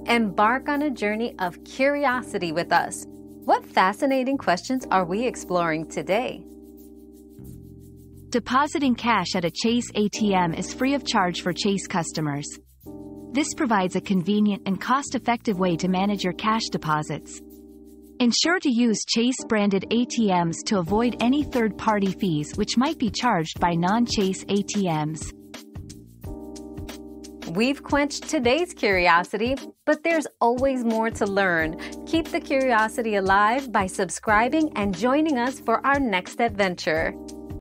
Embark on a journey of curiosity with us. What fascinating questions are we exploring today? Depositing cash at a Chase ATM is free of charge for Chase customers. This provides a convenient and cost-effective way to manage your cash deposits. Ensure to use Chase-branded ATMs to avoid any third-party fees which might be charged by non-Chase ATMs. We've quenched today's curiosity, but there's always more to learn. Keep the curiosity alive by subscribing and joining us for our next adventure.